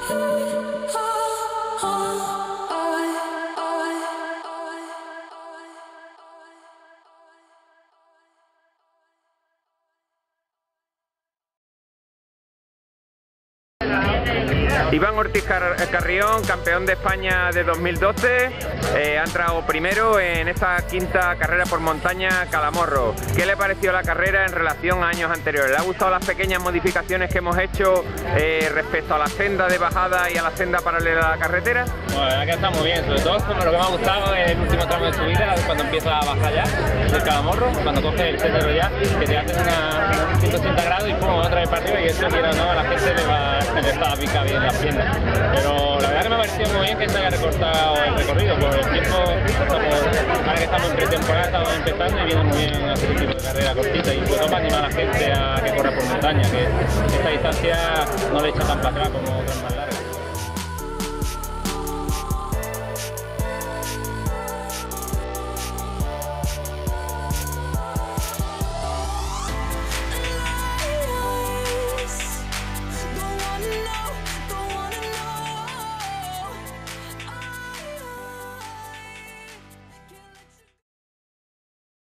Iván Ortiz Carrión, campeón de España de 2012, ha entrado primero en esta quinta carrera por montaña Calamorro. ¿Qué le pareció la carrera en relación a años anteriores? ¿Le ha gustado las pequeñas modificaciones que hemos hecho respecto a la senda de bajada y a la senda paralela a la carretera? Bueno, la verdad que está muy bien, sobre todo como lo que me ha gustado es el último tramo de subida, cuando empieza a bajar ya del Calamorro, cuando coge el sendero ya, que te hacen una 180 grados y pum, otra vez para arriba, y eso, quiera o no, a la gente le está a picar bien las piernas. Pero la verdad que me ha parecido muy bien que se haya recortado el recorrido, por el tiempo, ahora que estamos en pretemporada, estamos empezando y viene muy bien hacer un tipo de carrera cortita, y sobre todo para animar a la gente a que corra por montaña, que esta distancia no le echa tan para atrás como otras.